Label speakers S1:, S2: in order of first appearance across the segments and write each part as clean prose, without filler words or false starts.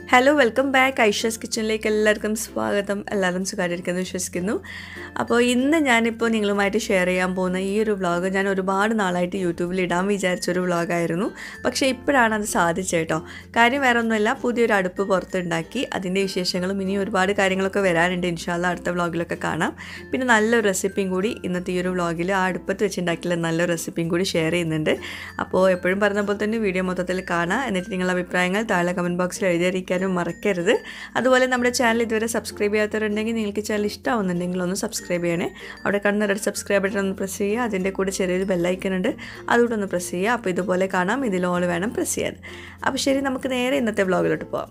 S1: Hello welcome back Aisha's കിച്ചണിലേക്ക് എല്ലാവർക്കും സ്വാഗതം. എല്ലാവരും സുഖമായിട്ടിരിക്കുന്നു വിശ്വസിക്കുന്നു. അപ്പോൾ ഇന്ന് ഞാനിപ്പോൾ നിങ്ങളുമായിട്ട് ഷെയർ ചെയ്യാൻ പോകുന്ന ഈ ഒരു വ്ളോഗ് ഞാൻ ഒരുപാട് നാളായിട്ട് യൂട്യൂബിൽ ഇടാൻ വിചാരിച്ചൊരു വ്ളോഗായിരുന്നു. പക്ഷേ ഇപ്പോഴാണ് അത് സാധിച്ചത് കേട്ടോ. കാര്യം വേറെ ഒന്നുമല്ല, പുതിയൊരു അടുപ്പ് പുറത്തുണ്ടാക്കി അതിൻ്റെ വിശേഷങ്ങളും ഇനി ഒരുപാട് കാര്യങ്ങളൊക്കെ വരാനുണ്ട്. ഇൻഷാല്ലാ അടുത്ത വ്ളോഗിലൊക്കെ കാണാം. പിന്നെ നല്ലൊരു റെസിപ്പിയും കൂടി ഇന്നത്തെ ഈ ഒരു വ്ളോഗിൽ ആ അടുപ്പത്ത് വെച്ചുണ്ടാക്കിയുള്ള നല്ലൊരു റെസിപ്പിയും കൂടി ഷെയർ ചെയ്യുന്നുണ്ട്. അപ്പോൾ എപ്പോഴും പറഞ്ഞ പോലെ തന്നെ വീഡിയോ മൊത്തത്തിൽ കാണാം. എന്നിട്ട് നിങ്ങളുടെ അഭിപ്രായങ്ങൾ താഴെ കമൻറ്റ് ബോക്സിൽ എഴുതിയിരിക്കാൻ മറക്കരുത്. അതുപോലെ നമ്മുടെ ചാനൽ ഇതുവരെ സബ്സ്ക്രൈബ് ചെയ്യാത്തവരുണ്ടെങ്കിൽ നിങ്ങൾക്ക് ചാനൽ ഇഷ്ടമാവുന്നുണ്ടെങ്കിൽ ഒന്ന് സബ്സ്ക്രൈബ് ചെയ്യണേ. അവിടെ കാണുന്ന റെഡ് സബ്സ്ക്രൈബ് ബട്ടൺ ഒന്ന് പ്രസ് ചെയ്യുക. അതിൻ്റെ കൂടെ ചെറിയൊരു ബെല്ലൈക്കൺ ഉണ്ട്, അതുകൂടെ ഒന്ന് പ്രസ് ചെയ്യുക. അപ്പോൾ ഇതുപോലെ കാണാം, ഇതിൽ ഓൾ വേണം പ്രസ് ചെയ്യാൻ. അപ്പോൾ ശരി, നമുക്ക് നേരെ ഇന്നത്തെ വ്ളോഗിലോട്ട് പോകാം.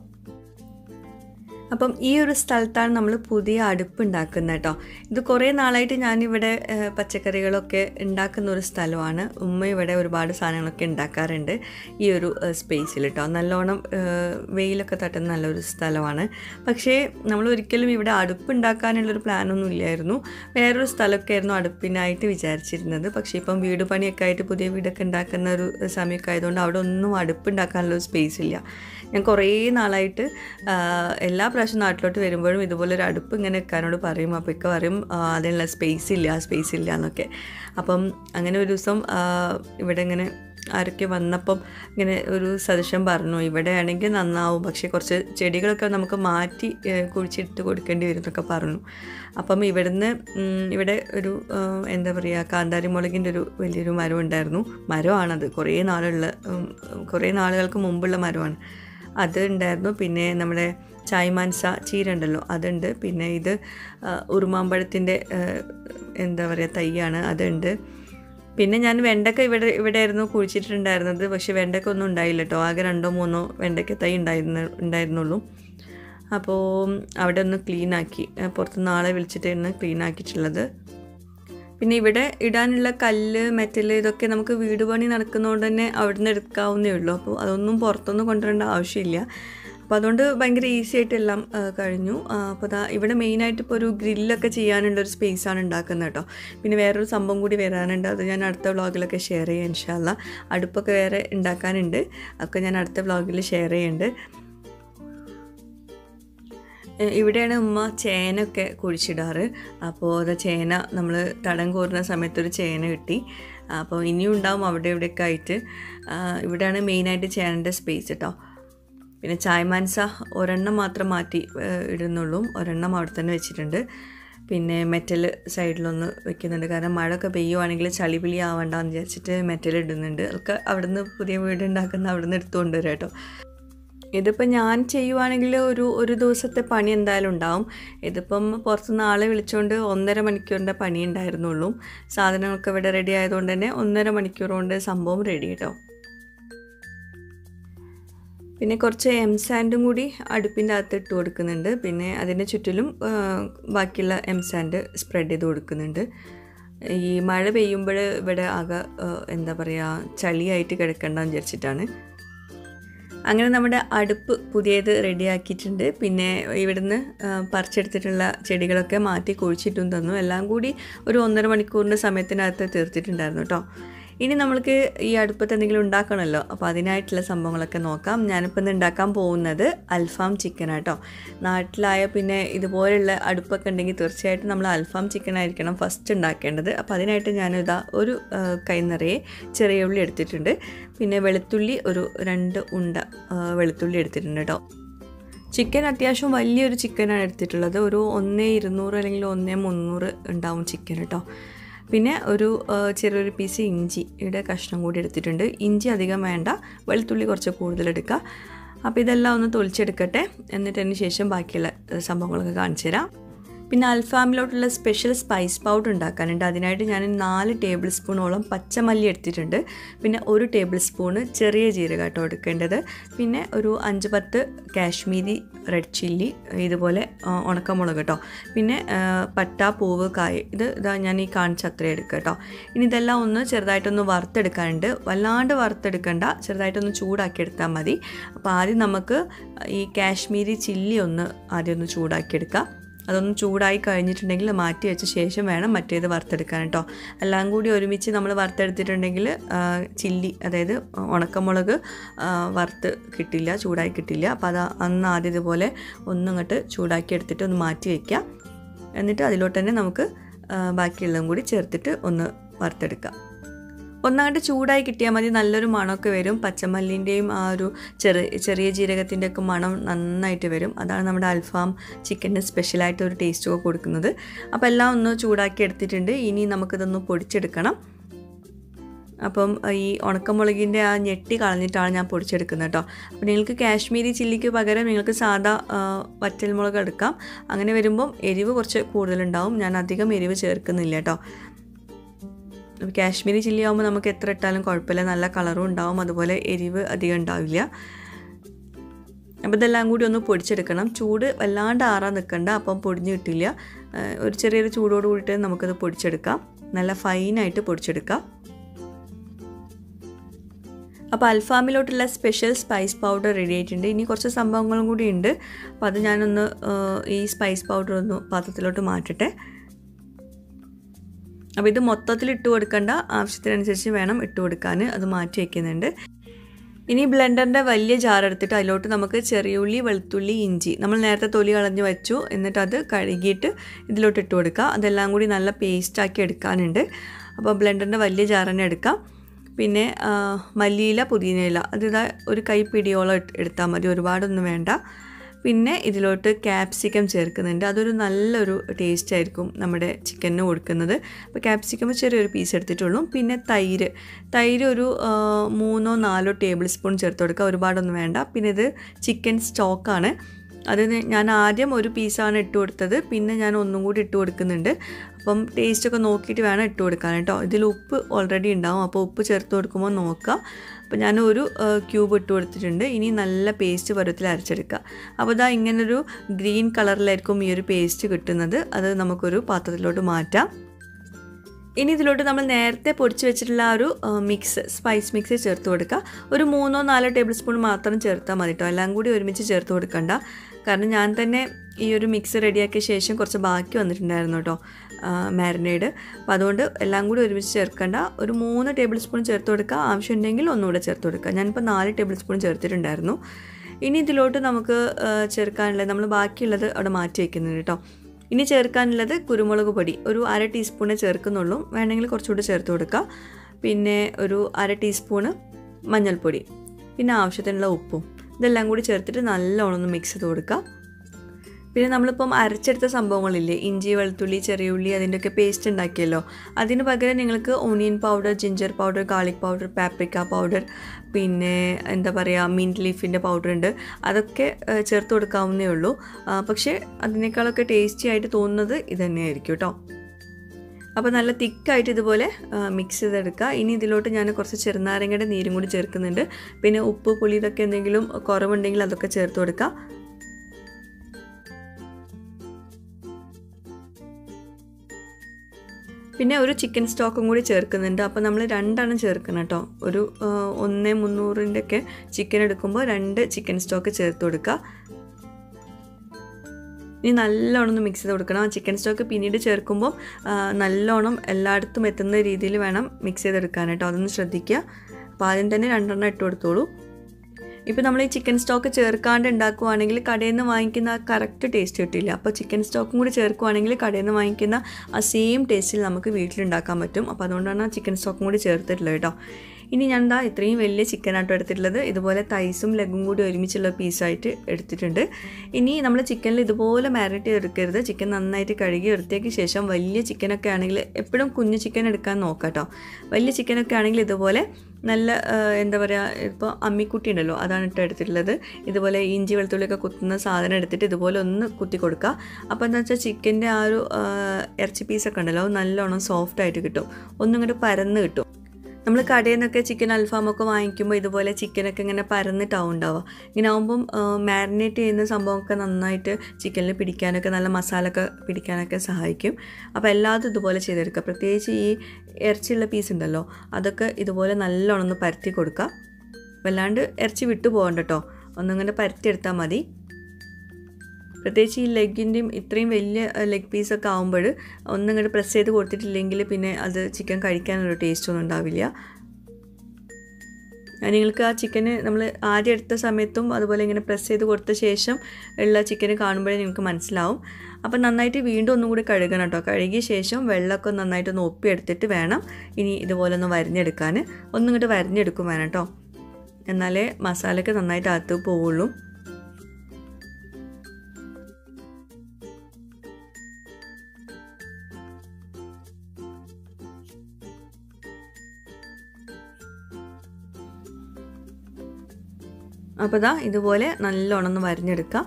S1: അപ്പം ഈ ഒരു സ്ഥലത്താണ് നമ്മൾ പുതിയ അടുപ്പ് ഉണ്ടാക്കുന്നത് കേട്ടോ. ഇത് കുറേ നാളായിട്ട് ഞാനിവിടെ പച്ചക്കറികളൊക്കെ ഉണ്ടാക്കുന്ന ഒരു സ്ഥലമാണ്. ഉമ്മ ഇവിടെ ഒരുപാട് സാധനങ്ങളൊക്കെ ഉണ്ടാക്കാറുണ്ട് ഈ ഒരു സ്പേസിൽ കേട്ടോ. നല്ലോണം വെയിലൊക്കെ തട്ടുന്ന നല്ലൊരു സ്ഥലമാണ്. പക്ഷേ നമ്മൾ ഒരിക്കലും ഇവിടെ അടുപ്പ് ഉണ്ടാക്കാനുള്ളൊരു പ്ലാനൊന്നും ഇല്ലായിരുന്നു. വേറൊരു സ്ഥലമൊക്കെ ആയിരുന്നു അടുപ്പിനായിട്ട് വിചാരിച്ചിരുന്നത്. പക്ഷേ ഇപ്പം വീട് പണിയൊക്കെ ആയിട്ട് പുതിയ വീടൊക്കെ ഉണ്ടാക്കുന്ന ഒരു സമയമൊക്കെ ആയതുകൊണ്ട് അവിടെ ഒന്നും അടുപ്പ് ഉണ്ടാക്കാനുള്ളൊരു സ്പേസ് ഇല്ല. ഞാൻ കുറേ നാളായിട്ട് എല്ലാ പ്രാവശ്യം നാട്ടിലോട്ട് വരുമ്പോഴും ഇതുപോലൊരു അടുപ്പ് ഇങ്ങനെ വെക്കാനോട് പറയും. അപ്പോൾ ഇക്ക പറയും അതിനുള്ള സ്പേസ് ഇല്ല എന്നൊക്കെ. അപ്പം അങ്ങനെ ഒരു ദിവസം ഇവിടെ ഇങ്ങനെ ആരൊക്കെ വന്നപ്പം ഇങ്ങനെ ഒരു സജഷൻ പറഞ്ഞു, ഇവിടെ ആണെങ്കിൽ നന്നാവും, പക്ഷേ കുറച്ച് ചെടികളൊക്കെ നമുക്ക് മാറ്റി കുഴിച്ചിട്ട് കൊടുക്കേണ്ടി വരും എന്നൊക്കെ പറഞ്ഞു. അപ്പം ഇവിടെ ഒരു എന്താ പറയുക, കാന്താരി മുളകിൻ്റെ ഒരു വലിയൊരു മരം ഉണ്ടായിരുന്നു. മരമാണത്, കുറേ നാളുകൾക്ക് മുമ്പുള്ള മരമാണ്. അത് ഉണ്ടായിരുന്നു. പിന്നെ നമ്മുടെ ചായ്മാൻസ ചീര ഉണ്ടല്ലോ, അതുണ്ട്. പിന്നെ ഇത് ഉറുമാമ്പഴത്തിൻ്റെ എന്താ പറയുക തൈയാണ്, അതുണ്ട്. പിന്നെ ഞാൻ വെണ്ടയ്ക്ക ഇവിടെ ആയിരുന്നു കുഴിച്ചിട്ടുണ്ടായിരുന്നത്. പക്ഷേ വെണ്ടയ്ക്ക ഒന്നും ഉണ്ടായില്ല കേട്ടോ. ആകെ 2-3 വെണ്ടയ്ക്ക തൈ ഉണ്ടായിരുന്നുള്ളൂ. അപ്പോൾ അവിടെ ഒന്ന് ക്ലീനാക്കി, പുറത്തുനിന്ന് ആളെ വിളിച്ചിട്ടായിരുന്നു ക്ലീനാക്കിയിട്ടുള്ളത്. പിന്നെ ഇവിടെ ഇടാനുള്ള കല്ല്, മെറ്റൽ ഇതൊക്കെ നമുക്ക് വീട് പണി നടക്കുന്നതുകൊണ്ട് തന്നെ അവിടെ നിന്ന് എടുക്കാവുന്നേ ഉള്ളൂ. അപ്പോൾ അതൊന്നും പുറത്തൊന്നും കൊണ്ടുവരേണ്ട ആവശ്യമില്ല. അപ്പോൾ അതുകൊണ്ട് ഭയങ്കര ഈസി ആയിട്ട് എല്ലാം കഴിഞ്ഞു. അപ്പോൾ ഇവിടെ മെയിനായിട്ട് ഇപ്പോൾ ഒരു ഗ്രില്ലൊക്കെ ചെയ്യാനുള്ളൊരു സ്പേസാണ് ഉണ്ടാക്കുന്നത് കേട്ടോ. പിന്നെ വേറൊരു സംഭവം കൂടി വരാനുണ്ട്, അത് ഞാൻ അടുത്ത വ്ളോഗിലൊക്കെ ഷെയർ ചെയ്യാം ഇൻഷാല്ലാ. അടുപ്പൊക്കെ വേറെ ഉണ്ടാക്കാനുണ്ട്, അതൊക്കെ ഞാൻ അടുത്ത വ്ളോഗിൽ ഷെയർ ചെയ്യുന്നുണ്ട്. ഇവിടെയാണ് ഉമ്മ ചേനയൊക്കെ കുഴിച്ചിടാറ്. അപ്പോൾ അത് ചേന നമ്മൾ തടം കോരുന്ന സമയത്തൊരു ചേന കിട്ടി. അപ്പോൾ ഇനിയും ഉണ്ടാവും അവിടെ ഇവിടെയൊക്കെ ആയിട്ട്. ഇവിടെയാണ് മെയിനായിട്ട് ചേനൻ്റെ സ്പേസ് കേട്ടോ. പിന്നെ ചായ്മാൻസ ഒരെണ്ണം മാത്രം മാറ്റി ഇടുന്നുള്ളൂ, ഒരെണ്ണം അവിടെ തന്നെ വെച്ചിട്ടുണ്ട്. പിന്നെ മെറ്റൽ സൈഡിലൊന്ന് വെക്കുന്നുണ്ട്, കാരണം മഴയൊക്കെ പെയ്യുവാണെങ്കിൽ ചളിപിളി ആവണ്ടെന്ന് വിചാരിച്ചിട്ട് മെറ്റൽ ഇടുന്നുണ്ട്. അതൊക്കെ അവിടുന്ന് പുതിയ വീട് ഉണ്ടാക്കുന്ന അവിടുന്ന് എടുത്തുകൊണ്ട് വരാം കേട്ടോ. ഇതിപ്പോൾ ഞാൻ ചെയ്യുവാണെങ്കിൽ ഒരു ദിവസത്തെ പണി എന്തായാലും ഉണ്ടാവും. ഇതിപ്പം പുറത്തുനിന്ന് ആളെ വിളിച്ചുകൊണ്ട് 1.5 മണിക്കൂറിൻ്റെ പണി ഉണ്ടായിരുന്നുള്ളൂ. സാധനങ്ങളൊക്കെ ഇവിടെ റെഡി ആയതുകൊണ്ട് തന്നെ 1.5 മണിക്കൂർ കൊണ്ട് സംഭവം റെഡി കേട്ടോ. പിന്നെ കുറച്ച് സാൻഡും കൂടി അടുപ്പിൻ്റെ അകത്ത് ഇട്ട് കൊടുക്കുന്നുണ്ട്. പിന്നെ അതിൻ്റെ ചുറ്റിലും ബാക്കിയുള്ള സാൻഡ് സ്പ്രെഡ് ചെയ്ത് കൊടുക്കുന്നുണ്ട്. ഈ മഴ പെയ്യുമ്പോൾ ഇവിടെ ആകെ എന്താ പറയുക ചളിയായിട്ട് കിടക്കണ്ടെന്ന് വിചാരിച്ചിട്ടാണ്. അങ്ങനെ നമ്മുടെ അടുപ്പ് പുതിയത് റെഡിയാക്കിയിട്ടുണ്ട്. പിന്നെ ഇവിടുന്ന് പറിച്ചെടുത്തിട്ടുള്ള ചെടികളൊക്കെ മാറ്റി കുഴിച്ചിട്ടും തന്നു. എല്ലാം കൂടി ഒരു 1.5 മണിക്കൂറിൻ്റെ സമയത്തിനകത്ത് തീർത്തിട്ടുണ്ടായിരുന്നു കേട്ടോ. ഇനി നമ്മൾക്ക് ഈ അടുപ്പത്ത് എന്തെങ്കിലും ഉണ്ടാക്കണമല്ലോ, അപ്പോൾ അതിനായിട്ടുള്ള സംഭവങ്ങളൊക്കെ നോക്കാം. ഞാനിപ്പോൾ ഇന്ന് ഉണ്ടാക്കാൻ പോകുന്നത് അൽഫാം ചിക്കനാണ് കേട്ടോ. നാട്ടിലായ പിന്നെ ഇതുപോലെയുള്ള അടുപ്പൊക്കെ ഉണ്ടെങ്കിൽ തീർച്ചയായിട്ടും നമ്മൾ അൽഫാം ചിക്കനായിരിക്കണം ഫസ്റ്റ് ഉണ്ടാക്കേണ്ടത്. അപ്പോൾ അതിനായിട്ട് ഞാനിതാ ഒരു കൈ നിറയെ ചെറിയ ഉള്ളി എടുത്തിട്ടുണ്ട്. പിന്നെ വെളുത്തുള്ളി ഒരു 2 ഉണ്ട വെളുത്തുള്ളി എടുത്തിട്ടുണ്ട് കേട്ടോ. ചിക്കൻ അത്യാവശ്യം വലിയൊരു ചിക്കനാണ് എടുത്തിട്ടുള്ളത്. ഒരു 1,200 അല്ലെങ്കിൽ 1,300 ഉണ്ടാവും ചിക്കൻ കേട്ടോ. പിന്നെ ഒരു ചെറിയൊരു പീസ് ഇഞ്ചിയുടെ കഷ്ണം കൂടി എടുത്തിട്ടുണ്ട്. ഇഞ്ചി അധികം വേണ്ട, വെളുത്തുള്ളി കുറച്ച് കൂടുതലെടുക്കുക. അപ്പോൾ ഇതെല്ലാം ഒന്ന് തൊലിച്ചെടുക്കട്ടെ, എന്നിട്ട് അതിന് ശേഷം ബാക്കിയുള്ള സംഭവങ്ങളൊക്കെ കാണിച്ചു തരാം. പിന്നെ അൽഫാമിലോട്ടുള്ള സ്പെഷ്യൽ സ്പൈസ് പൗഡർ ഉണ്ടാക്കാനുണ്ട്. അതിനായിട്ട് ഞാൻ 4 ടേബിൾ സ്പൂണോളം പച്ചമല്ലി എടുത്തിട്ടുണ്ട്. പിന്നെ 1 ടേബിൾ സ്പൂണ് ചെറിയ ജീരകം കേട്ടോ എടുക്കേണ്ടത്. പിന്നെ ഒരു 5-10 കാശ്മീരി റെഡ് ചില്ലി, ഇതുപോലെ ഉണക്കമുളക് കേട്ടോ. പിന്നെ പട്ട, പൂവ്, കായ്, ഇതാ ഞാൻ ഈ കാണിച്ച അത്രയും എടുക്കുക കേട്ടോ. ഇനി ഇതെല്ലാം ഒന്ന് ചെറുതായിട്ടൊന്ന് വറുത്തെടുക്കാനുണ്ട്. വല്ലാണ്ട് വറുത്തെടുക്കണ്ട, ചെറുതായിട്ടൊന്ന് ചൂടാക്കി എടുത്താൽ മതി. അപ്പോൾ ആദ്യം നമുക്ക് ഈ കാശ്മീരി ചില്ലി ആദ്യം ഒന്ന് ചൂടാക്കിയെടുക്കാം. അതൊന്ന് ചൂടായി കഴിഞ്ഞിട്ടുണ്ടെങ്കിൽ മാറ്റി വെച്ച ശേഷം വേണം മറ്റേത് വറുത്തെടുക്കാൻ കേട്ടോ. എല്ലാം കൂടി ഒരുമിച്ച് നമ്മൾ വറുത്തെടുത്തിട്ടുണ്ടെങ്കിൽ ചില്ലി, അതായത് ഉണക്കമുളക് വറുത്ത് കിട്ടില്ല, ചൂടായി കിട്ടില്ല. അപ്പോൾ അത് അന്ന് ആദ്യം ഇതുപോലെ ഒന്നിങ്ങോട്ട് ചൂടാക്കി എടുത്തിട്ട് ഒന്ന് മാറ്റി വയ്ക്കാം. എന്നിട്ട് അതിലോട്ട് തന്നെ നമുക്ക് ബാക്കിയുള്ളതും കൂടി ചേർത്തിട്ട് ഒന്ന് വറുത്തെടുക്കാം. ഒന്നങ്ങോട്ട് ചൂടായി കിട്ടിയാൽ മതി. നല്ലൊരു മണമൊക്കെ വരും. പച്ചമല്ലിൻ്റെയും ആ ഒരു ചെറിയ ജീരകത്തിൻ്റെ ഒക്കെ മണം നന്നായിട്ട് വരും. അതാണ് നമ്മുടെ അൽഫാം ചിക്കന് സ്പെഷ്യലായിട്ട് ഒരു ടേസ്റ്റ് ഒക്കെ കൊടുക്കുന്നത്. അപ്പോൾ എല്ലാം ഒന്ന് ചൂടാക്കി എടുത്തിട്ടുണ്ട്. ഇനി നമുക്കിതൊന്ന് പൊടിച്ചെടുക്കണം. അപ്പം ഈ ഉണക്കമുളകിൻ്റെ ആ ഞെട്ടി കളഞ്ഞിട്ടാണ് ഞാൻ പൊടിച്ചെടുക്കുന്നത് കേട്ടോ. അപ്പോൾ നിങ്ങൾക്ക് കാശ്മീരി ചില്ലിക്ക് പകരം നിങ്ങൾക്ക് സാധാ വറ്റൽമുളക് എടുക്കാം. അങ്ങനെ വരുമ്പം എരിവ് കുറച്ച് കൂടുതലുണ്ടാവും. ഞാൻ അധികം എരിവ് ചേർക്കുന്നില്ല കേട്ടോ. കാശ്മീരി ചില്ലി ആകുമ്പോൾ നമുക്ക് എത്ര ഇട്ടാലും കുഴപ്പമില്ല, നല്ല കളറും ഉണ്ടാവും, അതുപോലെ എരിവ് അധികം ഉണ്ടാവില്ല. അപ്പോൾ ഇതെല്ലാം കൂടി ഒന്ന് പൊടിച്ചെടുക്കണം. ചൂട് വല്ലാണ്ട് ആറാൻ നിൽക്കണ്ട, അപ്പം പൊടിഞ്ഞ് കിട്ടില്ല. ഒരു ചെറിയൊരു ചൂടോട് കൂടിയിട്ട് നമുക്കത് പൊടിച്ചെടുക്കാം. നല്ല ഫൈനായിട്ട് പൊടിച്ചെടുക്കാം. അപ്പോൾ അൽഫാമിലോട്ടുള്ള സ്പെഷ്യൽ സ്പൈസ് പൗഡർ റെഡി ആയിട്ടുണ്ട്. ഇനി കുറച്ച് സംഭവങ്ങളും കൂടി ഉണ്ട്. അപ്പോൾ അത് ഞാനൊന്ന് ഈ സ്പൈസ് പൗഡർ ഒന്ന് പാത്രത്തിലോട്ട് മാറ്റട്ടെ. അപ്പോൾ ഇത് മൊത്തത്തിൽ ഇട്ട് കൊടുക്കേണ്ട, ആവശ്യത്തിനനുസരിച്ച് വേണം ഇട്ട് കൊടുക്കാൻ. അത് മാറ്റി വയ്ക്കുന്നുണ്ട്. ഇനി ബ്ലെൻഡറിൻ്റെ വലിയ ജാർ എടുത്തിട്ട് അതിലോട്ട് നമുക്ക് ചെറിയുള്ളി, വെളുത്തുള്ളി, ഇഞ്ചി നമ്മൾ നേരത്തെ തൊലി കളഞ്ഞ് വെച്ചു, എന്നിട്ട് അത് കഴുകിയിട്ട് ഇതിലോട്ട് ഇട്ട് കൊടുക്കുക. അതെല്ലാം കൂടി നല്ല പേസ്റ്റാക്കി എടുക്കാനുണ്ട്. അപ്പോൾ ബ്ലെൻഡറിൻ്റെ വലിയ ജാർ തന്നെ എടുക്കാം. പിന്നെ മല്ലിയില, പുതിനയില അതിതാ ഒരു കൈ പിടിയോളം എടുത്താൽ മതി, ഒരുപാടൊന്നും വേണ്ട. പിന്നെ ഇതിലോട്ട് ക്യാപ്സിക്കം ചേർക്കുന്നുണ്ട്. അതൊരു നല്ലൊരു ടേസ്റ്റ് ആയിരിക്കും നമ്മുടെ ചിക്കനിന് കൊടുക്കുന്നത്. അപ്പോൾ ക്യാപ്സിക്കം ചെറിയൊരു പീസ് എടുത്തിട്ടുള്ളൂ. പിന്നെ തൈര് ഒരു 3-4 ടേബിൾ സ്പൂൺ ചേർത്ത് കൊടുക്കുക, ഒരുപാടൊന്നും വേണ്ട. പിന്നെ ഇത് ചിക്കൻ സ്റ്റോക്കാണ്. അത് ഞാൻ ആദ്യം ഒരു പീസാണ് ഇട്ട് കൊടുത്തത്, പിന്നെ ഞാൻ ഒന്നും കൂടി ഇട്ട് കൊടുക്കുന്നുണ്ട്. അപ്പം ടേസ്റ്റൊക്കെ നോക്കിയിട്ട് വേണം ഇട്ട് കൊടുക്കാൻ കേട്ടോ. ഇതിൽ ഉപ്പ് ഓൾറെഡി ഉണ്ടാവും, അപ്പോൾ ഉപ്പ് ചേർത്ത് കൊടുക്കുമ്പോൾ നോക്കുക. അപ്പോൾ ഞാൻ ഒരു ക്യൂബ് ഇട്ട് കൊടുത്തിട്ടുണ്ട്. ഇനി നല്ല പേസ്റ്റ് പരുവത്തിൽ അരച്ചെടുക്കുക. അപ്പോൾ ഇതാ ഇങ്ങനൊരു ഗ്രീൻ കളറിലായിരിക്കും ഈ ഒരു പേസ്റ്റ് കിട്ടുന്നത്. അത് നമുക്കൊരു പാത്രത്തിലോട്ട് മാറ്റാം. ഇനി ഇതിലോട്ട് നമ്മൾ നേരത്തെ പൊടിച്ച് വെച്ചിട്ടുള്ള ആ ഒരു സ്പൈസ് മിക്സ് ചേർത്ത് കൊടുക്കുക. ഒരു 3-4 ടേബിൾ സ്പൂൺ മാത്രം ചേർത്താൽ മതി കേട്ടോ. എല്ലാം കൂടി ഒരുമിച്ച് ചേർത്ത് കൊടുക്കണ്ട. കാരണം ഞാൻ തന്നെ ഈ ഒരു മിക്സ് റെഡിയാക്കിയ ശേഷം കുറച്ച് ബാക്കി വന്നിട്ടുണ്ടായിരുന്നു കേട്ടോ മാരിനേഡ്. അപ്പോൾ അതുകൊണ്ട് എല്ലാം കൂടി ഒരുമിച്ച് ചേർക്കണ്ട. ഒരു 3 ടേബിൾ സ്പൂൺ ചേർത്ത് കൊടുക്കുക. ആവശ്യമുണ്ടെങ്കിൽ ഒന്നുകൂടെ ചേർത്ത് കൊടുക്കുക. ഞാനിപ്പോൾ 4 ടേബിൾ സ്പൂൺ ചേർത്തിട്ടുണ്ടായിരുന്നു. ഇനി ഇതിലോട്ട് നമുക്ക് ചേർക്കാനുള്ളത് നമ്മൾ ബാക്കിയുള്ളത് അവിടെ മാറ്റി വയ്ക്കുന്നുണ്ട് കേട്ടോ. ഇനി ചേർക്കാനുള്ളത് കുരുമുളക് പൊടി ഒരു 1/2 ടീസ്പൂണേ ചേർക്കുന്നുള്ളൂ. വേണമെങ്കിൽ കുറച്ചുകൂടി ചേർത്ത് കൊടുക്കുക. പിന്നെ ഒരു 1/2 ടീസ്പൂണ് മഞ്ഞൾപ്പൊടി, പിന്നെ ആവശ്യത്തിനുള്ള ഉപ്പും, ഇതെല്ലാം കൂടി ചേർത്തിട്ട് നല്ലോണം ഒന്ന് മിക്സ് ചെയ്ത് കൊടുക്കുക. പിന്നെ നമ്മളിപ്പം അരച്ചെടുത്ത സംഭവങ്ങളില്ലേ, ഇഞ്ചി, വെളുത്തുള്ളി, ചെറിയുള്ളി, അതിൻ്റെയൊക്കെ പേസ്റ്റ് ഉണ്ടാക്കിയല്ലോ. അതിന് പകരം നിങ്ങൾക്ക് onion powder, ginger powder, garlic powder, paprika powder, പിന്നെ എന്താ പറയുക മിൻറ്റ് ലീഫിൻ്റെ പൗഡർ ഉണ്ട്. അതൊക്കെ ചേർത്ത് കൊടുക്കാവുന്നേ ഉള്ളൂ. പക്ഷേ അതിനേക്കാളൊക്കെ ടേസ്റ്റി ആയിട്ട് തോന്നുന്നത് ഇത് തന്നെയായിരിക്കും കേട്ടോ. അപ്പോൾ നല്ല തിക്കായിട്ട് ഇതുപോലെ മിക്സ് ചെയ്തെടുക്കുക. ഇനി ഇതിലോട്ട് ഞാൻ കുറച്ച് ചെറുനാരങ്ങയുടെ നീരും കൂടി ചേർക്കുന്നുണ്ട്. പിന്നെ ഉപ്പ്, പുളി ഇതൊക്കെ എന്തെങ്കിലും കുറവുണ്ടെങ്കിൽ അതൊക്കെ ചേർത്ത് കൊടുക്കുക. പിന്നെ ഒരു ചിക്കൻ സ്റ്റോക്കും കൂടി ചേർക്കുന്നുണ്ട്. അപ്പോൾ നമ്മൾ 2 ചേർക്കണം കേട്ടോ. ഒരു 1,300 ഒക്കെ ചിക്കൻ എടുക്കുമ്പോൾ 2 ചിക്കൻ സ്റ്റോക്ക് ചേർത്ത് കൊടുക്കുക. ഇനി നല്ലോണം ഒന്ന് മിക്സ് ചെയ്ത് കൊടുക്കണം. ആ ചിക്കൻ സ്റ്റോക്ക് പിന്നീട് ചേർക്കുമ്പോൾ നല്ലോണം എല്ലായിടത്തും എത്തുന്ന രീതിയിൽ വേണം മിക്സ് ചെയ്തെടുക്കാൻ കേട്ടോ. അതൊന്ന് ശ്രദ്ധിക്കുക. അപ്പോൾ ആദ്യം തന്നെ 2 ഇട്ട് കൊടുത്തോളൂ. ഇപ്പോൾ നമ്മൾ ഈ ചിക്കൻ സ്റ്റോക്ക് ചേർക്കാണ്ട് ഉണ്ടാക്കുവാണെങ്കിൽ കടയിൽ നിന്ന് വാങ്ങിക്കുന്ന കറക്റ്റ് ടേസ്റ്റ് കിട്ടില്ല. അപ്പോൾ ചിക്കൻ സ്റ്റോക്കും കൂടി ചേർക്കുവാണെങ്കിൽ കടയിൽ നിന്ന് വാങ്ങിക്കുന്ന ആ സെയിം ടേസ്റ്റിൽ നമുക്ക് വീട്ടിലുണ്ടാക്കാൻ പറ്റും. അപ്പോൾ അതുകൊണ്ടാണ് ചിക്കൻ സ്റ്റോക്കും കൂടി ചേർത്തിട്ടുള്ളത് കേട്ടോ. ഇനി ഞാൻ എന്താ ഇത്രയും വലിയ ചിക്കനാട്ടോ എടുത്തിട്ടുള്ളത്. ഇതുപോലെ തൈസും ലെഗും കൂടി ഒരുമിച്ചുള്ള പീസായിട്ട് എടുത്തിട്ടുണ്ട്. ഇനി നമ്മൾ ചിക്കനിൽ ഇതുപോലെ മാരിനേറ്റ് ചെയ്തെടുക്കരുത്. ചിക്കൻ നന്നായിട്ട് കഴുകി വൃത്തിയാക്കിയ ശേഷം വലിയ ചിക്കനൊക്കെ ആണെങ്കിൽ എപ്പോഴും കുഞ്ഞു ചിക്കൻ എടുക്കാൻ നോക്കാം കേട്ടോ. വലിയ ചിക്കനൊക്കെ ആണെങ്കിൽ ഇതുപോലെ നല്ല എന്താ പറയുക, ഇപ്പോൾ അമ്മിക്കുട്ടി ഉണ്ടല്ലോ അതാണ് ഇട്ട് എടുത്തിട്ടുള്ളത്. ഇതുപോലെ ഇഞ്ചി വെളുത്തുള്ളിയൊക്കെ കുത്തുന്ന സാധനം എടുത്തിട്ട് ഇതുപോലെ ഒന്ന് കുത്തി കൊടുക്കുക. അപ്പോൾ എന്താ വെച്ചാൽ ചിക്കൻ്റെ ആ ഒരു ഇറച്ചി പീസൊക്കെ ഉണ്ടല്ലോ അത് നല്ലോണം സോഫ്റ്റായിട്ട് കിട്ടും, ഒന്നും ഇങ്ങോട്ട് പരന്ന് കിട്ടും. നമ്മൾ കടയിൽ നിന്നൊക്കെ ചിക്കൻ അൽഫാമൊക്കെ വാങ്ങിക്കുമ്പോൾ ഇതുപോലെ ചിക്കനൊക്കെ ഇങ്ങനെ പരന്നിട്ടാവും ഉണ്ടാവുക. ഇങ്ങനെ ആകുമ്പം മാരിനേറ്റ് ചെയ്യുന്ന സംഭവമൊക്കെ നന്നായിട്ട് ചിക്കനിൽ പിടിക്കാനൊക്കെ നല്ല മസാലയൊക്കെ പിടിക്കാനൊക്കെ സഹായിക്കും. അപ്പോൾ എല്ലാതും ഇതുപോലെ ചെയ്തെടുക്കുക. പ്രത്യേകിച്ച് ഈ ഇറച്ചിയുള്ള പീസ് ഉണ്ടല്ലോ അതൊക്കെ ഇതുപോലെ നല്ലോണം ഒന്ന് പരത്തി കൊടുക്കുക. വല്ലാണ്ട് ഇറച്ചി വിട്ടു പോകണ്ട കേട്ടോ, ഒന്നിങ്ങനെ പരത്തിയെടുത്താൽ മതി. പ്രത്യേകിച്ച് ഈ ലെഗിൻ്റെയും ഇത്രയും വലിയ ലെഗ് പീസൊക്കെ ആകുമ്പോൾ ഒന്നിങ്ങോട്ട് പ്രസ് ചെയ്ത് കൊടുത്തിട്ടില്ലെങ്കിൽ പിന്നെ അത് ചിക്കൻ കഴിക്കാനൊരു ടേസ്റ്റൊന്നും ഉണ്ടാവില്ല. നിങ്ങൾക്ക് ആ ചിക്കന് നമ്മൾ ആദ്യം എടുത്ത സമയത്തും അതുപോലെ ഇങ്ങനെ പ്രസ് ചെയ്ത് കൊടുത്ത ശേഷം ഉള്ള ചിക്കന് കാണുമ്പോഴേ നിങ്ങൾക്ക് മനസ്സിലാവും. അപ്പം നന്നായിട്ട് വീണ്ടും ഒന്നും കൂടി കഴുകണം കേട്ടോ. കഴുകിയ ശേഷം വെള്ളമൊക്കെ നന്നായിട്ടൊന്ന് ഒപ്പിയെടുത്തിട്ട് വേണം ഇനി ഇതുപോലെ ഒന്ന് വരിഞ്ഞെടുക്കാൻ. ഒന്നിങ്ങോട്ട് വരിഞ്ഞെടുക്കും വേണം കേട്ടോ, എന്നാലേ മസാലയൊക്കെ നന്നായിട്ട് അകത്ത് പോവുള്ളൂ. അപ്പോൾ ഇതാ ഇതുപോലെ നല്ലോണം ഒന്ന് വരിഞ്ഞെടുക്കാം.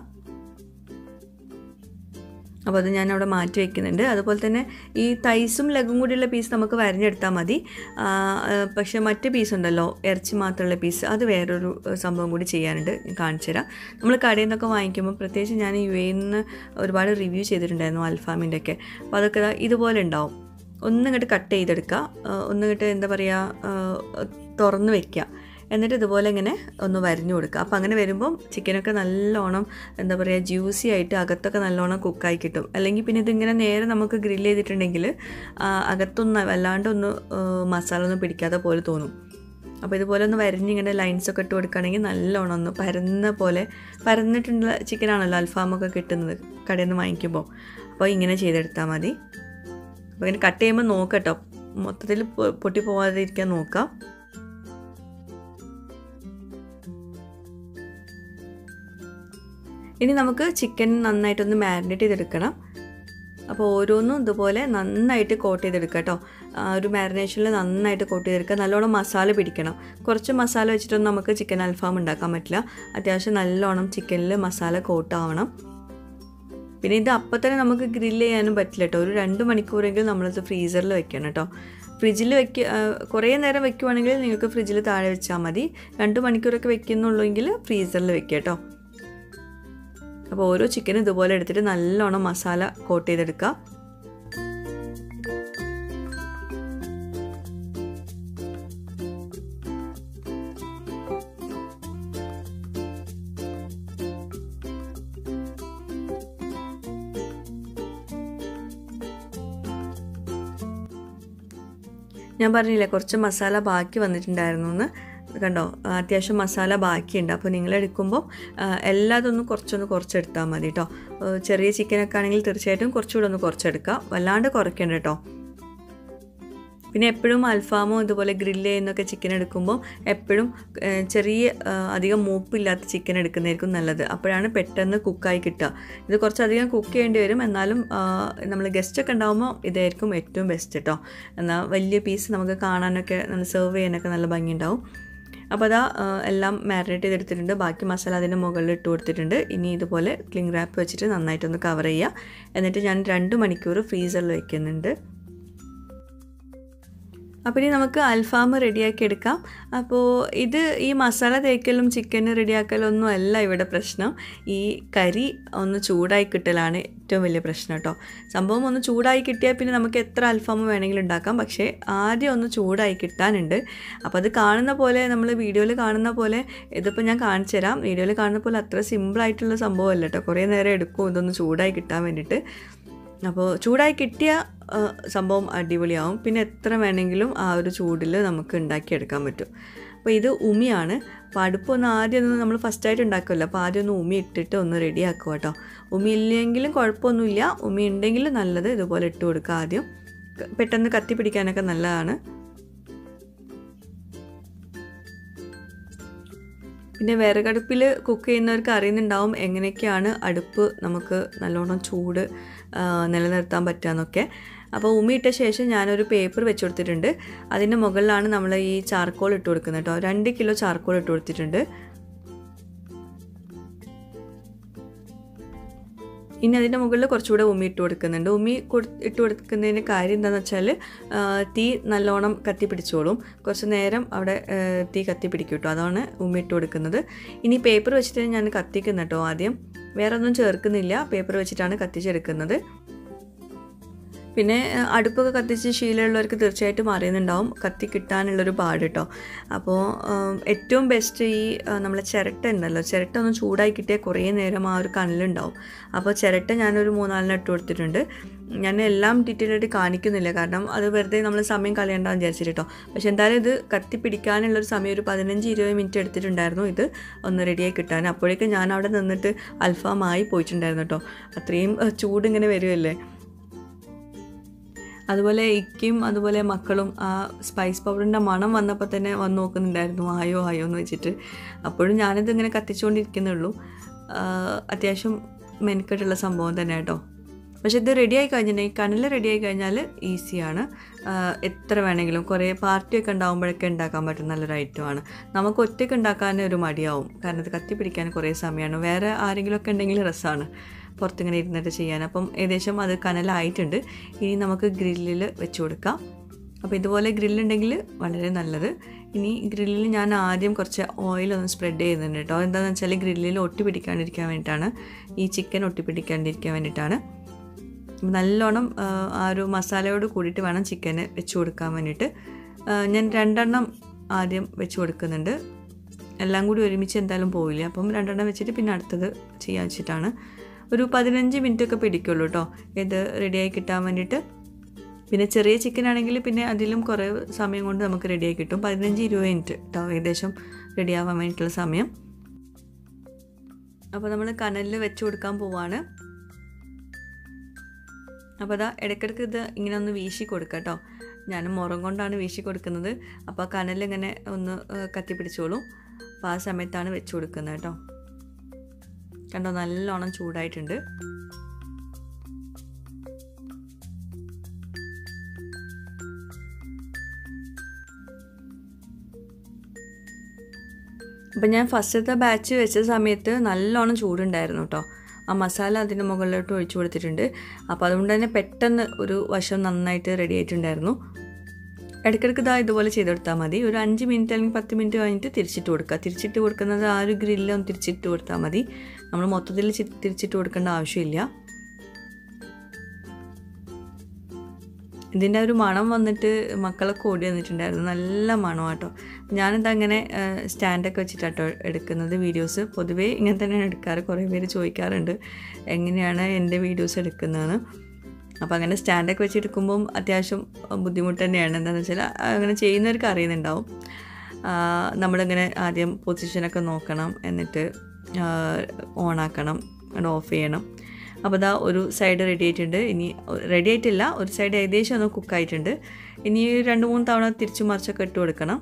S1: അപ്പോൾ അത് ഞാൻ അവിടെ മാറ്റി വയ്ക്കുന്നുണ്ട്. അതുപോലെ തന്നെ ഈ തൈസും ലെഗും കൂടിയുള്ള പീസ് നമുക്ക് വരിഞ്ഞെടുത്താൽ മതി. പക്ഷേ മറ്റ് പീസ് ഉണ്ടല്ലോ, ഇറച്ചി മാത്രമുള്ള പീസ്, അത് വേറൊരു സംഭവം കൂടി ചെയ്യാനുണ്ട്, കാണിച്ചു തരാം. നമ്മൾ കടയിൽ നിന്നൊക്കെ വാങ്ങിക്കുമ്പോൾ, പ്രത്യേകിച്ച് ഞാൻ UAE നിന്ന് ഒരുപാട് റിവ്യൂ ചെയ്തിട്ടുണ്ടായിരുന്നു അൽഫാമിൻ്റെ ഒക്കെ. അപ്പോൾ അതൊക്കെ ഇതുപോലെ ഉണ്ടാവും. ഒന്നിങ്ങോട്ട് കട്ട് ചെയ്തെടുക്കുക, ഒന്നിങ്ങോട്ട് എന്താ പറയുക തുറന്ന് വയ്ക്കുക, എന്നിട്ട് ഇതുപോലെ ഇങ്ങനെ ഒന്ന് വരിഞ്ഞു കൊടുക്കുക. അപ്പോൾ അങ്ങനെ വരുമ്പം ചിക്കനൊക്കെ നല്ലോണം എന്താ പറയുക ജ്യൂസി ആയിട്ട് അകത്തൊക്കെ നല്ലോണം കുക്കായി കിട്ടും. അല്ലെങ്കിൽ പിന്നെ ഇതിങ്ങനെ നേരെ നമുക്ക് ഗ്രില്ല് ചെയ്തിട്ടുണ്ടെങ്കിൽ അകത്തൊന്ന് വല്ലാണ്ടൊന്ന് മസാല ഒന്നും പിടിക്കാത്ത പോലെ തോന്നും. അപ്പോൾ ഇതുപോലെ ഒന്ന് വരിഞ്ഞിങ്ങനെ ലൈൻസൊക്കെ ഇട്ട് കൊടുക്കുകയാണെങ്കിൽ നല്ലോണം ഒന്ന് പരന്നിട്ടുള്ള ചിക്കനാണല്ലോ അൽഫാമൊക്കെ കിട്ടുന്നത് കടയിൽ നിന്ന് വാങ്ങിക്കുമ്പോൾ. അപ്പോൾ ഇങ്ങനെ ചെയ്തെടുത്താൽ മതി. അപ്പോൾ ഇങ്ങനെ കട്ട് ചെയ്യുമ്പോൾ നോക്കട്ടോ, മൊത്തത്തിൽ പൊട്ടി പോകാതിരിക്കാൻ നോക്കാം. ഇനി നമുക്ക് ചിക്കൻ നന്നായിട്ടൊന്ന് മാരിനേറ്റ് ചെയ്തെടുക്കണം. അപ്പോൾ ഓരോന്നും ഇതുപോലെ നന്നായിട്ട് കോട്ട് ചെയ്തെടുക്കുക കേട്ടോ. ഒരു മാരിനേഷനിൽ നന്നായിട്ട് കോട്ട് ചെയ്തെടുക്കുക. നല്ലോണം മസാല പിടിക്കണം. കുറച്ച് മസാല വെച്ചിട്ടൊന്നും നമുക്ക് ചിക്കൻ അൽഫാം ഉണ്ടാക്കാൻ പറ്റില്ല. അത്യാവശ്യം നല്ലോണം ചിക്കനിൽ മസാല കോട്ടാവണം. പിന്നെ ഇത് അപ്പം തന്നെ നമുക്ക് ഗ്രില്ല് ചെയ്യാനും പറ്റില്ല കേട്ടോ. ഒരു 2 മണിക്കൂറെങ്കിലും നമ്മളത് ഫ്രീസറിൽ വെക്കണം കേട്ടോ. ഫ്രിഡ്ജിൽ കുറേ നേരം വെക്കുവാണെങ്കിൽ നിങ്ങൾക്ക് ഫ്രിഡ്ജിൽ താഴെ വെച്ചാൽ മതി. 2 മണിക്കൂറൊക്കെ വെക്കുന്നുള്ളെങ്കിൽ ഫ്രീസറിൽ വെക്കുക കേട്ടോ. അപ്പോൾ ഓരോ ചിക്കനും ഇതുപോലെ എടുത്തിട്ട് നല്ലോണം മസാല കോട്ട് ചെയ്തെടുക്കുക. ഞാൻ പറഞ്ഞില്ലേ കുറച്ച് മസാല ബാക്കി വന്നിട്ടുണ്ടായിരുന്നു എന്ന്. കണ്ടോ, അത്യാവശ്യം മസാല ബാക്കിയുണ്ട്. അപ്പോൾ നിങ്ങളെടുക്കുമ്പോൾ എല്ലാതൊന്നും കുറച്ചെടുത്താൽ മതി കേട്ടോ. ചെറിയ ചിക്കനൊക്കെ ആണെങ്കിൽ തീർച്ചയായിട്ടും കുറച്ചുകൂടെ ഒന്ന് കുറച്ചെടുക്കുക, വല്ലാണ്ട് കുറയ്ക്കണ്ട കേട്ടോ. പിന്നെ എപ്പോഴും അൽഫാമോ ഇതുപോലെ ഗ്രില്ല് ചെയ്യുന്നൊക്കെ ചിക്കൻ എടുക്കുമ്പോൾ എപ്പോഴും അധികം മൂപ്പില്ലാത്ത ചിക്കൻ എടുക്കുന്നതായിരിക്കും നല്ലത്. അപ്പോഴാണ് പെട്ടെന്ന് കുക്കായി കിട്ടുക. ഇത് കുറച്ചധികം കുക്ക് ചെയ്യേണ്ടി വരും, എന്നാലും നമ്മൾ ഗസ്റ്റൊക്കെ ഉണ്ടാകുമ്പോൾ ഇതായിരിക്കും ഏറ്റവും ബെസ്റ്റ് കേട്ടോ. എന്നാൽ വലിയ പീസ് നമുക്ക് കാണാനൊക്കെ നമ്മൾ സെർവ് ചെയ്യാനൊക്കെ നല്ല ഭംഗിയുണ്ടാവും. അപ്പോൾ അതാ എല്ലാം മാരിനേറ്റ് ചെയ്തെടുത്തിട്ടുണ്ട്. ബാക്കി മസാല അതിൻ്റെ മുകളിൽ ഇട്ട് കൊടുത്തിട്ടുണ്ട്. ഇനി ഇതുപോലെ ക്ലിംഗ് റാപ്പ് വെച്ചിട്ട് നന്നായിട്ടൊന്ന് കവർ ചെയ്യുക. എന്നിട്ട് ഞാൻ 2 മണിക്കൂർ ഫ്രീസറിൽ വയ്ക്കുന്നുണ്ട്. അപ്പോൾ ഇനി നമുക്ക് അൽഫാം റെഡിയാക്കി എടുക്കാം. അപ്പോൾ ഈ മസാല തേക്കലും ചിക്കൻ റെഡിയാക്കലും ഒന്നും അല്ല ഇവിടെ പ്രശ്നം. ഈ കരി ഒന്ന് ചൂടായി കിട്ടലാണ് ഏറ്റവും വലിയ പ്രശ്നം കേട്ടോ. സംഭവം ഒന്ന് ചൂടായി കിട്ടിയാൽ പിന്നെ നമുക്ക് എത്ര അൽഫാം വേണമെങ്കിലും ഉണ്ടാക്കാം. പക്ഷേ ആദ്യം ഒന്ന് ചൂടായി കിട്ടാനുണ്ട്. അപ്പോൾ അത് കാണുന്ന പോലെ, നമ്മൾ വീഡിയോയിൽ കാണുന്ന പോലെ, ഇതിപ്പോൾ ഞാൻ കാണിച്ചു തരാം. വീഡിയോയിൽ കാണുന്ന പോലെ അത്ര സിമ്പിളായിട്ടുള്ള സംഭവമല്ല കേട്ടോ. കുറേ നേരം എടുക്കും ഇതൊന്ന് ചൂടായി കിട്ടാൻ വേണ്ടിയിട്ട്. അപ്പോൾ ചൂടായി കിട്ടിയ സംഭവം അടിപൊളിയാവും. പിന്നെ എത്ര വേണമെങ്കിലും ആ ഒരു ചൂടിൽ നമുക്ക് ഉണ്ടാക്കിയെടുക്കാൻ പറ്റും. അപ്പോൾ ഇത് ഉമിയാണ്. അപ്പോൾ അടുപ്പൊന്ന് ആദ്യം നമ്മൾ ഫസ്റ്റായിട്ട് ഉണ്ടാക്കുമല്ലോ, അപ്പോൾ ആദ്യം ഒന്ന് ഉമി ഇട്ടിട്ട് ഒന്ന് റെഡിയാക്കുക കേട്ടോ. ഉമി ഇല്ലെങ്കിലും കുഴപ്പമൊന്നുമില്ല, ഉമി ഉണ്ടെങ്കിൽ നല്ലത്. ഇതുപോലെ ഇട്ട് കൊടുക്കുക ആദ്യം. പെട്ടെന്ന് കത്തി പിടിക്കാനൊക്കെ നല്ലതാണ്. പിന്നെ വിറകടുപ്പിൽ കുക്ക് ചെയ്യുന്നവർക്ക് അറിയുന്നുണ്ടാവും എങ്ങനെയൊക്കെയാണ് അടുപ്പ് നമുക്ക് നല്ലോണം ചൂട് നിലനിർത്താൻ പറ്റുകയെന്നൊക്കെ. അപ്പോൾ ഉമിയിട്ട ശേഷം ഞാനൊരു പേപ്പർ വെച്ച് കൊടുത്തിട്ടുണ്ട്. അതിൻ്റെ മുകളിലാണ് നമ്മൾ ഈ ചാർക്കോൾ ഇട്ട് കൊടുക്കുന്നത് കേട്ടോ. 2 കിലോ ചാർക്കോൾ ഇട്ട് കൊടുത്തിട്ടുണ്ട്. ഇനി അതിൻ്റെ മുകളിൽ കുറച്ചുകൂടെ ഉമി ഇട്ട് കൊടുക്കുന്നുണ്ട്. ഉമി ഇട്ട് കൊടുക്കുന്നതിൻ്റെ കാര്യം എന്താണെന്ന് വെച്ചാൽ തീ നല്ലോണം കത്തി പിടിച്ചോളും. കുറച്ച് നേരം അവിടെ തീ കത്തി പിടിക്കും കേട്ടോ. അതാണ് ഉമി ഇട്ട് കൊടുക്കുന്നത്. ഇനി പേപ്പർ വെച്ചിട്ട് ഞാൻ കത്തിക്കുന്നു കേട്ടോ. ആദ്യം വേറെ ഒന്നും ചേർക്കുന്നില്ല, പേപ്പർ വെച്ചിട്ടാണ് കത്തിച്ചെടുക്കുന്നത്. പിന്നെ അടുപ്പൊക്കെ കത്തിച്ച് ശീലമുള്ളവർക്ക് തീർച്ചയായിട്ടും അറിയുന്നുണ്ടാവും കത്തി കിട്ടാനുള്ളൊരു പാട് കേട്ടോ. അപ്പോൾ ഏറ്റവും ബെസ്റ്റ് ഈ നമ്മളെ ചിരട്ട ഉണ്ടല്ലോ, ചിരട്ട ഒന്ന് ചൂടായി കിട്ടിയാൽ കുറേ നേരം ആ ഒരു കനലുണ്ടാവും. അപ്പോൾ ചിരട്ട ഞാനൊരു 3-4 ഇട്ട് കൊടുത്തിട്ടുണ്ട്. ഞാൻ എല്ലാം ഡീറ്റെയിൽ ആയിട്ട് കാണിക്കുന്നില്ല, കാരണം അത് വെറുതെ നമ്മൾ സമയം കളയണ്ടെന്ന് വിചാരിച്ചിട്ട് കേട്ടോ. പക്ഷെ എന്തായാലും ഇത് കത്തി പിടിക്കാനുള്ളൊരു സമയം ഒരു 15-20 മിനിറ്റ് എടുത്തിട്ടുണ്ടായിരുന്നു ഇത് ഒന്ന് റെഡിയായി കിട്ടാൻ. അപ്പോഴേക്കും ഞാൻ അവിടെ നിന്നിട്ട് അൽഫാമായി പോയിട്ടുണ്ടായിരുന്നു കേട്ടോ. അത്രയും ചൂട് ഇങ്ങനെ വരുമല്ലേ. അതുപോലെ ഇക്കയും അതുപോലെ മക്കളും ആ സ്പൈസ് പൗഡറിൻ്റെ മണം വന്നപ്പോൾ തന്നെ വന്ന് നോക്കുന്നുണ്ടായിരുന്നു, ആയോ ആയോ എന്ന് വെച്ചിട്ട്. അപ്പോഴും ഞാനിത് ഇങ്ങനെ കത്തിച്ചുകൊണ്ടിരിക്കുന്നുള്ളൂ. അത്യാവശ്യം മെനക്കെട്ടുള്ള സംഭവം തന്നെ കേട്ടോ. പക്ഷെ ഇത് റെഡിയായി കഴിഞ്ഞിട്ടുണ്ടെങ്കിൽ കനൽ റെഡിയായി കഴിഞ്ഞാൽ ഈസിയാണ്. എത്ര വേണമെങ്കിലും കുറേ പാർട്ടിയൊക്കെ ഉണ്ടാകുമ്പോഴൊക്കെ ഉണ്ടാക്കാൻ പറ്റും നല്ലൊരു ഐറ്റമാണ്. നമുക്ക് ഒറ്റയ്ക്ക് ഉണ്ടാക്കാൻ ഒരു മടിയാവും, കാരണം ഇത് കത്തി പിടിക്കാൻ കുറേ സമയമാണ്. വേറെ ആരെങ്കിലുമൊക്കെ ഉണ്ടെങ്കിൽ രസമാണ് പുറത്തിങ്ങനെ ഇരുന്നിട്ട് ചെയ്യാൻ. അപ്പം ഏകദേശം അത് കനലായിട്ടുണ്ട്. ഇനി നമുക്ക് ഗ്രില്ലിൽ വെച്ച് കൊടുക്കാം. അപ്പോൾ ഇതുപോലെ ഗ്രില്ലുണ്ടെങ്കിൽ വളരെ നല്ലത്. ഇനി ഗ്രില്ലിൽ ഞാൻ ആദ്യം കുറച്ച് ഓയിലൊന്ന് സ്പ്രെഡ് ചെയ്യുന്നുണ്ട് കേട്ടോ. എന്താണെന്ന് വെച്ചാൽ ഗ്രില്ലിൽ ഒട്ടി പിടിക്കാണ്ടിരിക്കാൻ വേണ്ടിയിട്ടാണ്, ഈ ചിക്കൻ ഒട്ടി പിടിക്കാണ്ടിരിക്കാൻ വേണ്ടിയിട്ടാണ്. നല്ലോണം ആ ഒരു മസാലയോട് കൂടിയിട്ട് വേണം ചിക്കന് വെച്ച് കൊടുക്കാൻ വേണ്ടിയിട്ട്. ഞാൻ 2 എണ്ണം ആദ്യം വെച്ച് കൊടുക്കുന്നുണ്ട്. എല്ലാം കൂടി ഒരുമിച്ച് എന്തായാലും പോവില്ല, അപ്പം 2 എണ്ണം വെച്ചിട്ട് പിന്നെ അടുത്തത് ചെയ്യാൻ വെച്ചിട്ടാണ്. ഒരു 15 മിനിറ്റൊക്കെ പിടിക്കുള്ളൂ കേട്ടോ ഇത് റെഡിയായി കിട്ടാൻ വേണ്ടിയിട്ട്. പിന്നെ ചെറിയ ചിക്കൻ ആണെങ്കിൽ പിന്നെ അതിലും കുറേ സമയം കൊണ്ട് നമുക്ക് റെഡിയായി കിട്ടും. 15-20 മിനിറ്റ് കേട്ടോ ഏകദേശം റെഡിയാവാൻ വേണ്ടിയിട്ടുള്ള സമയം. അപ്പോൾ നമ്മൾ കനലിൽ വെച്ച് കൊടുക്കാൻ പോവാണ്. അപ്പോൾ അതാ ഇടയ്ക്കിടയ്ക്ക് ഇത് ഇങ്ങനെ ഒന്ന് വീശി കൊടുക്കുക കേട്ടോ. ഞാൻ മുറം കൊണ്ടാണ് വീശി കൊടുക്കുന്നത്. അപ്പോൾ ആ കനലിങ്ങനെ ഒന്ന് കത്തിപ്പിടിച്ചോളും. അപ്പോൾ ആ സമയത്താണ് വെച്ച് കൊടുക്കുന്നത് കേട്ടോ. കണ്ടോ, നല്ലോണം ചൂടായിട്ടുണ്ട്. അപ്പം ഞാൻ ഫസ്റ്റത്തെ ബാച്ച് വെച്ച സമയത്ത് നല്ലോണം ചൂടുണ്ടായിരുന്നു കേട്ടോ. ആ മസാല അതിൻ്റെ മുകളിലോട്ട് ഒഴിച്ചു കൊടുത്തിട്ടുണ്ട്. അപ്പോൾ അതുകൊണ്ട് തന്നെ പെട്ടെന്ന് ഒരു വശം നന്നായിട്ട് റെഡി ആയിട്ടുണ്ടായിരുന്നു. ഇടയ്ക്കിടയ്ക്ക് ഇതുപോലെ ചെയ്ത് കൊടുത്താൽ മതി. ഒരു 5 മിനിറ്റ് അല്ലെങ്കിൽ 10 മിനിറ്റ് കഴിഞ്ഞിട്ട് തിരിച്ചിട്ട് കൊടുക്കുക. തിരിച്ചിട്ട് കൊടുക്കുന്നത് ആ ഒരു ഗ്രില്ലൊന്ന് തിരിച്ചിട്ട് കൊടുത്താൽ മതി. നമ്മൾ മൊത്തത്തിൽ തിരിച്ചിട്ട് കൊടുക്കേണ്ട ആവശ്യമില്ല. ഇതിൻ്റെ ഒരു മണം വന്നിട്ട് മക്കളൊക്കെ ഓടി വന്നിട്ടുണ്ടായിരുന്നു. നല്ല മണമാണ് കേട്ടോ. ഞാനിതാ അങ്ങനെ സ്റ്റാൻഡൊക്കെ വെച്ചിട്ടാട്ടോ എടുക്കുന്നത് വീഡിയോസ്. പൊതുവേ ഇങ്ങനെ തന്നെയാണ് എടുക്കാറ്. കുറേ പേര് ചോദിക്കാറുണ്ട് എങ്ങനെയാണ് എൻ്റെ വീഡിയോസ് എടുക്കുന്നതെന്ന്. അപ്പോൾ അങ്ങനെ സ്റ്റാൻഡൊക്കെ വെച്ചെടുക്കുമ്പം അത്യാവശ്യം ബുദ്ധിമുട്ട് തന്നെയാണ്. എന്താണെന്ന് വെച്ചാൽ അങ്ങനെ ചെയ്യുന്നവർക്ക് അറിയുന്നുണ്ടാവും. നമ്മളിങ്ങനെ ആദ്യം പൊസിഷനൊക്കെ നോക്കണം, എന്നിട്ട് ഓണാക്കണം, ഓഫ് ചെയ്യണം. അപ്പോൾ ഇതാ ഒരു സൈഡ് റെഡി ആയിട്ടുണ്ട്. ഇനി റെഡി ആയിട്ടില്ല, ഒരു സൈഡ് ഏകദേശം ഒന്ന് കുക്കായിട്ടുണ്ട്. ഇനി 2-3 തവണ തിരിച്ചു മറിച്ചൊക്കെ ഇട്ട് കൊടുക്കണം.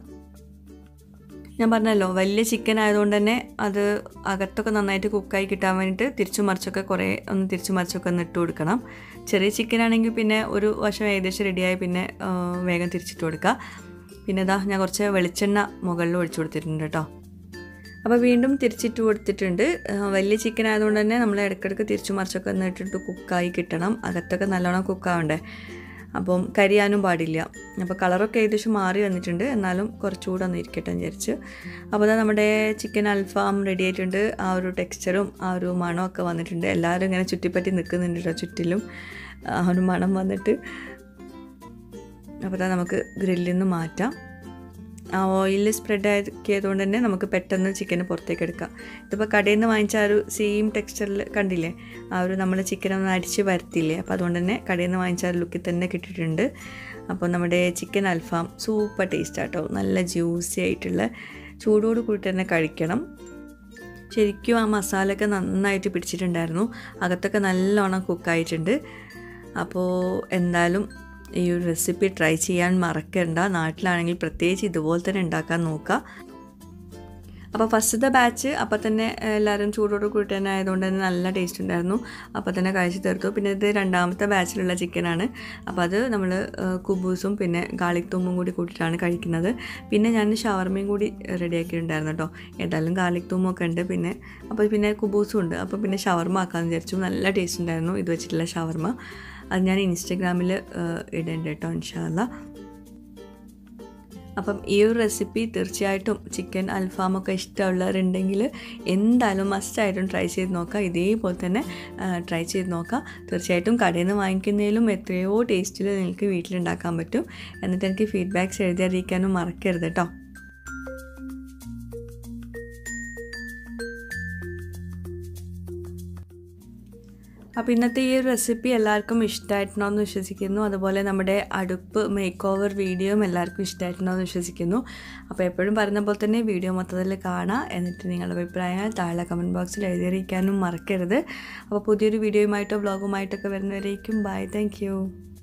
S1: ഞാൻ പറഞ്ഞല്ലോ വലിയ ചിക്കൻ ആയതുകൊണ്ട് തന്നെ അത് അകത്തൊക്കെ നന്നായിട്ട് കുക്കായി കിട്ടാൻ വേണ്ടിയിട്ട് തിരിച്ചു മറിച്ചൊക്കെ തിരിച്ചു മറിച്ചൊക്കെ ഒന്ന് ഇട്ട് കൊടുക്കണം. ചെറിയ ചിക്കൻ ആണെങ്കിൽ പിന്നെ ഒരു വശം ഏകദേശം റെഡിയായി പിന്നെ വേഗം തിരിച്ചിട്ട് കൊടുക്കുക. പിന്നെ ഇതാ ഞാൻ കുറച്ച് വെളിച്ചെണ്ണ മുകളിൽ ഒഴിച്ചു കൊടുത്തിട്ടുണ്ട് കേട്ടോ. അപ്പോൾ വീണ്ടും തിരിച്ചിട്ട് കൊടുത്തിട്ടുണ്ട്. വലിയ ചിക്കൻ ആയതുകൊണ്ട് തന്നെ നമ്മൾ ഇടയ്ക്കിടയ്ക്ക് തിരിച്ചു മറിച്ചൊക്കെ ഒന്ന് ഇട്ടിട്ട് കുക്കായി കിട്ടണം. അകത്തൊക്കെ നല്ലോണം കുക്കാവണ്ടേ, അപ്പം കരിയാനും പാടില്ല. അപ്പോൾ കളറൊക്കെ ഏകദേശം മാറി വന്നിട്ടുണ്ട്, എന്നാലും കുറച്ചുകൂടെ ഒന്ന് ഇരിക്കട്ടെ എന്ന് വിചാരിച്ച്. അപ്പോൾ അതാ നമ്മുടെ ചിക്കൻ അൽഫാം റെഡി ആയിട്ടുണ്ട്. ആ ഒരു ടെക്സ്ചറും ആ ഒരു മണമൊക്കെ വന്നിട്ടുണ്ട്. എല്ലാവരും ഇങ്ങനെ ചുറ്റിപ്പറ്റി നിൽക്കുന്നുണ്ട് കേട്ടോ, ചുറ്റിലും ആ ഒരു മണം വന്നിട്ട്. അപ്പോൾ അതാ നമുക്ക് ഗ്രില്ലിൽ നിന്ന് മാറ്റാം. ആ ഓയിൽ സ്പ്രെഡ് ആക്കിയതുകൊണ്ട് തന്നെ നമുക്ക് പെട്ടെന്ന് ചിക്കന് പുറത്തേക്ക് എടുക്കാം. ഇതിപ്പോൾ കടയിൽ നിന്ന് വാങ്ങിച്ച ആ ഒരു സെയിം ടെക്സ്ചറിൽ കണ്ടില്ലേ, ആ ഒരു നമ്മൾ ചിക്കനൊന്ന് അടിച്ച് വരത്തില്ലേ, അപ്പോൾ അതുകൊണ്ട് തന്നെ കടയിൽ നിന്ന് വാങ്ങിച്ച ആ ലുക്കിൽ തന്നെ കിട്ടിയിട്ടുണ്ട്. അപ്പോൾ നമ്മുടെ ചിക്കൻ അൽഫാം സൂപ്പർ ടേസ്റ്റ് ആട്ടോ, നല്ല ജ്യൂസി ആയിട്ടുള്ള, ചൂടോട് കൂടി തന്നെ കഴിക്കണം. ശരിക്കും ആ മസാലയൊക്കെ നന്നായിട്ട് പിടിച്ചിട്ടുണ്ടായിരുന്നു, അകത്തൊക്കെ നല്ലോണം കുക്കായിട്ടുണ്ട്. അപ്പോൾ എന്തായാലും ഈ ഒരു റെസിപ്പി ട്രൈ ചെയ്യാൻ മറക്കണ്ട. നാട്ടിലാണെങ്കിൽ പ്രത്യേകിച്ച് ഇതുപോലെ തന്നെ ഉണ്ടാക്കാൻ നോക്കുക. അപ്പോൾ ഫസ്റ്റത്തെ ബാച്ച് അപ്പോൾ തന്നെ എല്ലാവരും ചൂടോട് കൂടി തന്നെ ആയതുകൊണ്ട് തന്നെ നല്ല ടേസ്റ്റ് ഉണ്ടായിരുന്നു. അപ്പോൾ തന്നെ കഴിച്ച് തീർത്തു. പിന്നെ ഇത് 2ാമത്തെ ബാച്ചിലുള്ള ചിക്കനാണ്. അപ്പോൾ അത് നമ്മൾ കുബൂസും പിന്നെ ഗാർലിക് തുമ്പും കൂടി കൂട്ടിയിട്ടാണ് കഴിക്കുന്നത്. പിന്നെ ഞാൻ ഷവർമയും കൂടി റെഡിയാക്കിയിട്ടുണ്ടായിരുന്നു കേട്ടോ. ഏതായാലും ഗാർലിക് തുമ്പൊക്കെ ഉണ്ട്, പിന്നെ കുബൂസും ഉണ്ട്. അപ്പോൾ പിന്നെ ഷവർമ ആക്കാമെന്ന് വിചാരിച്ചു. നല്ല ടേസ്റ്റ് ഉണ്ടായിരുന്നു ഇത് വെച്ചിട്ടുള്ള ഷവർമ. അത് ഞാൻ ഇൻസ്റ്റഗ്രാമിൽ ഇടേണ്ട കേട്ടോ ഇൻഷാ അല്ലാ. അപ്പം ഈ ഒരു റെസിപ്പി തീർച്ചയായിട്ടും ചിക്കൻ അൽഫാമൊക്കെ ഇഷ്ടമുള്ളവരുണ്ടെങ്കിൽ എന്തായാലും മസ്റ്റായിട്ടും ട്രൈ ചെയ്ത് നോക്കുക. ഇതേപോലെ തന്നെ ട്രൈ ചെയ്ത് നോക്കുക. തീർച്ചയായിട്ടും കടയിൽ നിന്ന് വാങ്ങിക്കുന്നതിലും എത്രയോ ടേസ്റ്റിൽ നിങ്ങൾക്ക് വീട്ടിലുണ്ടാക്കാൻ പറ്റും. എന്നിട്ട് എനിക്ക് ഫീഡ്ബാക്ക്സ് എഴുതി അറിയിക്കാനും മറക്കരുത് കേട്ടോ. അപ്പോൾ ഇന്നത്തെ ഈ ഒരു റെസിപ്പി എല്ലാവർക്കും ഇഷ്ടമായിട്ടുണ്ടോയെന്ന് വിശ്വസിക്കുന്നു. അതുപോലെ നമ്മുടെ അടുപ്പ് മേക്ക് ഓവർ വീഡിയോയും എല്ലാവർക്കും ഇഷ്ടമായിട്ടുണ്ടോയെന്ന് വിശ്വസിക്കുന്നു. അപ്പോൾ എപ്പോഴും പറയുന്ന പോലെ തന്നെ വീഡിയോ മൊത്തത്തിൽ കാണാം. എന്നിട്ട് നിങ്ങളുടെ അഭിപ്രായങ്ങൾ താഴെ കമൻറ്റ് ബോക്സിൽ എഴുതിയിരിക്കാനും മറക്കരുത്. അപ്പോൾ പുതിയൊരു വീഡിയോയുമായിട്ടോ വ്ളോഗുമായിട്ടൊക്കെ വരുന്നവരേക്കും ബൈ. Thank U.